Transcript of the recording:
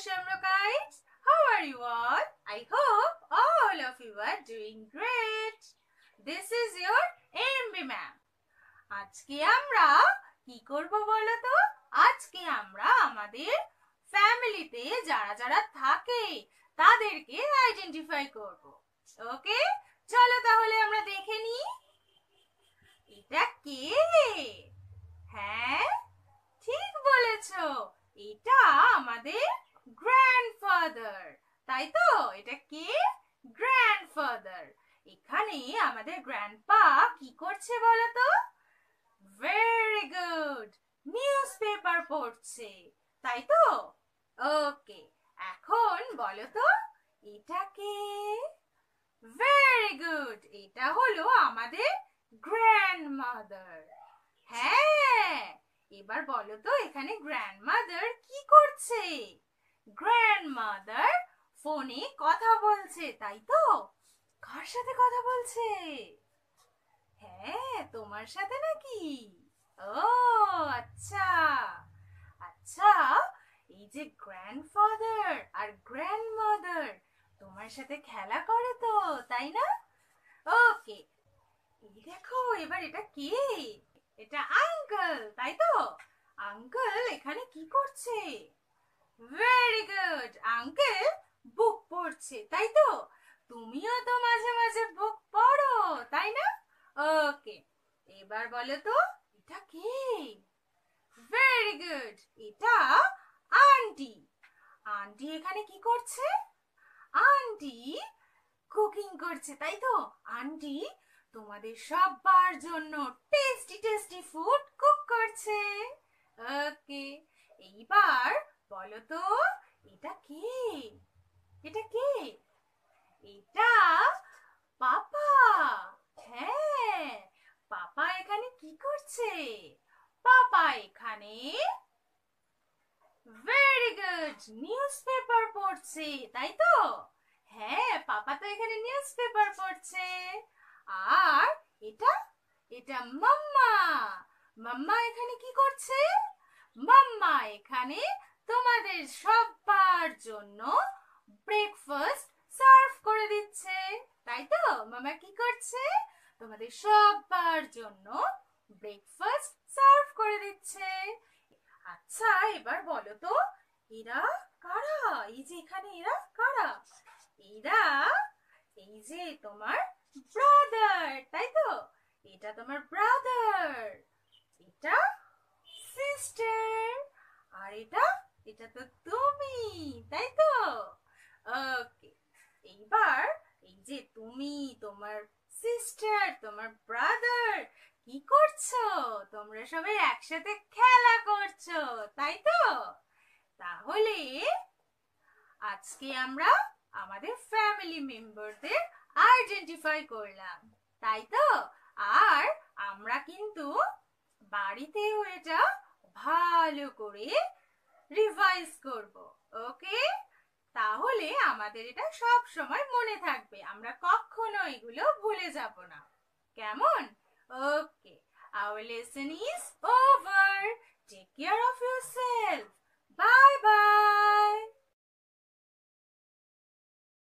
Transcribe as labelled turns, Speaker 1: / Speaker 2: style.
Speaker 1: Shamrokites. How are you all? I hope all of you are doing great. This is your MB ma'am. আজকে আমরা কি করব বলো তো? আজকে আমরা আমাদের ফ্যামিলিতে যারা যারা থাকে তাদেরকে আইডেন্টিফাই করব। ওকে, চলো তাহলে আমরা দেখে নিই এটা কে। হ্যাঁ, ঠিক বলেছো, এটা আমাদের গ্র্যান্ডফাদার, তাই তো? এটা কে? গ্র্যান্ডফাদার। এখানে আমাদের গ্র্যান্ডপা কি করছে বলো তো? ভেরি গুড, নিউজপেপার পড়ছে, তাই তো? ওকে, এখন বলো তো এটা কে? ভেরি গুড, এটা হলো আমাদের গ্র্যান্ডমাদার। হ্যাঁ, এবার বলো তো এখানে গ্র্যান্ডমাদার কি করছে? গ্র্যান্ডমাদার ফোনে কথা বলছে, তাই তো? কার সাথে কথা বলছে? হ্যাঁ, তোমার সাথে নাকি? ও আচ্ছা আচ্ছা, এই যে গ্র্যান্ডফাদার আর গ্র্যান্ডমাদার তোমার সাথে খেলা করে তো, তাই না? ওকে, এই দেখো এবার এটা কে? এটা আঙ্কেল, তাই তো? আঙ্কেল এখানে কি করছে? ভেরি গুড, আঙ্কেল বুক পড়ছে, তাই তো? তুমিও তো মাঝে মাঝে বুক পড়ো, তাই না? ওকে, এবার বলো তো এটা কে? ভেরি গুড, এটা আন্টি। আন্টি এখানে কি করছে? আন্টি কুকিং করছে, তাই তো? আন্টি তোমাদের সবার জন্য টেস্টি টেস্টি ফুড কুক করছে। ওকে, এইবার বলো তো এটা কে? এটা কে? এটা পাপা। হ্যাঁ, পাপা এখানে কি করছে? পাপা এখানে ভেরি গুড, নিউজপেপার পড়ছে, তাই তো? হ্যাঁ, পাপা তো এখানে নিউজপেপার পড়ছে। আর এটা এটা মাম্মা। মাম্মা এখানে কি করছে? মাম্মা এখানে তোমাদের সবার জন্য ব্রেকফাস্ট সার্ভ করে দিচ্ছে, তাই তো? মামা কি করছে? তোমাদের সবার জন্য ব্রেকফাস্ট সার্ভ করে দিচ্ছে। আচ্ছা, এবার বলো তো এরা কারা? এই যে এখানে এরা কারা? এরা এই যে তোমার ব্রাদার, তাই তো? এটা তোমার ব্রাদার, এটা সিস্টার, আর এটা এটা তো তুমি, তাই তো? ওকে, এইবার এই যে তুমি, তোমার সিস্টার, তোমার ব্রাদার কি করছো? তোমরা সবাই একসাথে খেলা করছো, তাই তো? তাহলে আজকে আমরা আমাদের ফ্যামিলি মেম্বারদের আইডেন্টিফাই করলাম, তাই তো? আর আমরা কিন্তু বাড়িতেও এটা ভালো করে রিভাইজ করব। ওকে, তাহলে আমাদের এটা সব সময় মনে থাকবে, আমরা কখনো এগুলো ভুলে যাব না। কেমন? ওকে, our lesson is over. Take care of yourself. Bye bye.